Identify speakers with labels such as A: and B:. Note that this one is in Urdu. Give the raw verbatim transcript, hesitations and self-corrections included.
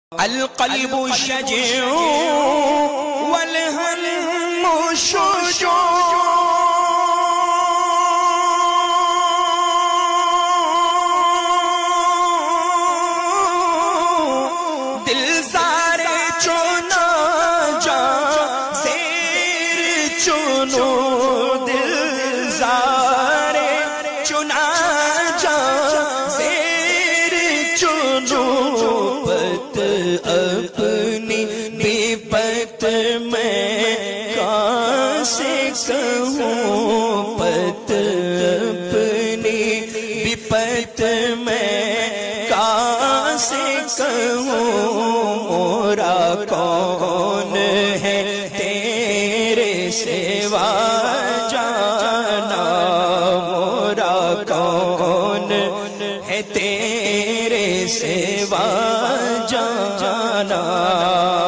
A: القلب شجع والهم شجاع دل زارے چونا جا زیر چونو دل زارے چونا جا زیر چونو پت اپنی بے پت میں کہاں سے کہوں پت اپنی بے پت میں کہاں سے کہوں مورا کون ہے تیرے سوا جانا مورا کون ہے تیرے سوا جانا